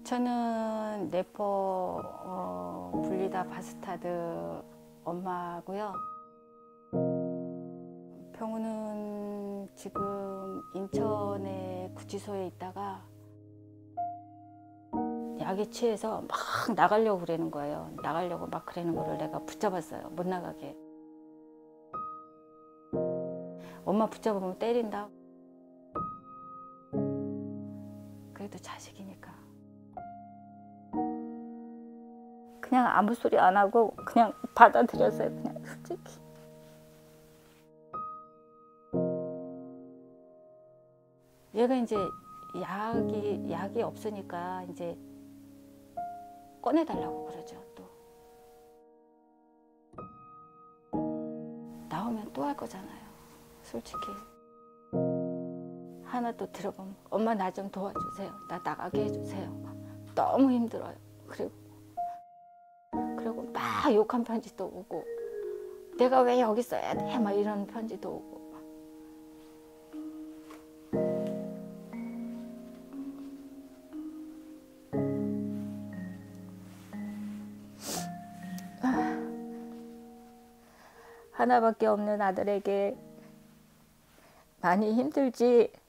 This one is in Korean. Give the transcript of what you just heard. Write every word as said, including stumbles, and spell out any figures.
저는 래퍼 어, 블리다 바스타드 엄마고요. 병우는 지금 인천의 구치소에 있다가 약에 취해서 막 나가려고 그러는 거예요. 나가려고 막 그러는 거를 내가 붙잡았어요. 못 나가게. 엄마 붙잡으면 때린다. 그래도 자식이니까. 그냥 아무 소리 안 하고 그냥 받아들였어요. 그냥 솔직히. 얘가 이제 약이 약이 없으니까 이제 꺼내달라고 그러죠. 또 나오면 또 할 거잖아요. 솔직히. 하나 또 들어보면 엄마 나 좀 도와주세요. 나 나가게 해주세요. 너무 힘들어요. 그리고 그리고 막 욕한 편지도 오고 내가 왜 여기 있어야 돼? 막 이런 편지도 오고. 하나밖에 없는 아들에게 많이 힘들지